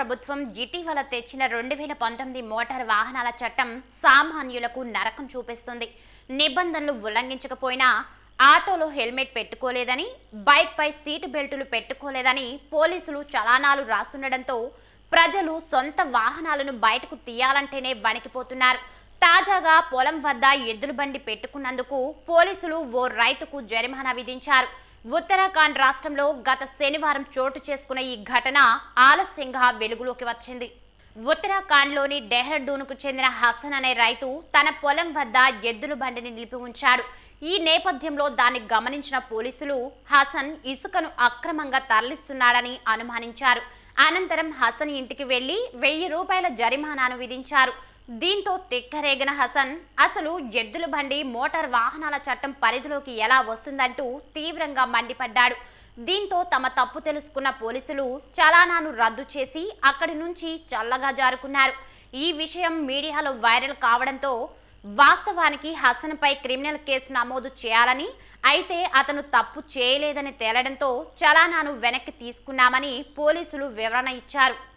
ప్రభుత్వం ఇటీవల తెచ్చిన 2019 మోటార్ వాహనాల చట్టం సామాన్యులకు నరకం చూపిస్తుంది. నిబంధనలు ఉల్లంఘించకపోయినా ఆటోలో హెల్మెట్ పెట్టుకోలేదని, బైక్ పై సీటు బెల్టులు పెట్టుకోలేదని పోలీసులు చలానాలు రాస్తుండడంతో ప్రజలు సొంత వాహనాలను బయటకు తీయాలంటేనే వణికిపోతున్నారు. తాజాగా పొలం వద్ద ఎద్దుల బండి పెట్టుకున్నందుకు పోలీసులు ఓ రైతుకు జరిమానా విధించారు. ఉత్తరాఖండ్ రాష్ట్రంలో గత శనివారం చోటు చేసుకున్న ఈ ఘటన ఆలస్యంగా వెలుగులోకి వచ్చింది. ఉత్తరాఖండ్లోని డెహ్రాడూన్కు చెందిన హసన్ అనే రైతు తన పొలం వద్ద ఎద్దుల బండిని నిలిపి ఉంచాడు. ఈ నేపథ్యంలో దాన్ని గమనించిన పోలీసులు హసన్ ఇసుకను అక్రమంగా తరలిస్తున్నాడని అనుమానించారు. అనంతరం హసన్ ఇంటికి వెళ్లి 1000 రూపాయల జరిమానాను విధించారు. దీంతో తిక్కరేగిన హసన్ అసలు ఎద్దుల బండి మోటార్ వాహనాల చట్టం పరిధిలోకి ఎలా వస్తుందంటూ తీవ్రంగా మండిపడ్డాడు. దీంతో తమ తప్పు తెలుసుకున్న పోలీసులు చలానాను రద్దు చేసి అక్కడి నుంచి చల్లగా జారుకున్నారు. ఈ విషయం మీడియాలో వైరల్ కావడంతో వాస్తవానికి హసన్ పై క్రిమినల్ కేసు నమోదు చేయాలని, అయితే అతను తప్పు చేయలేదని తేలడంతో చలానాను వెనక్కి తీసుకున్నామని పోలీసులు వివరణ ఇచ్చారు.